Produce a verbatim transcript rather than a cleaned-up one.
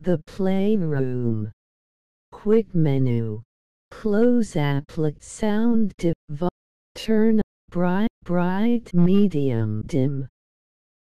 The playroom. Quick menu. Close applet sound div. Turn bright, bright, medium, dim.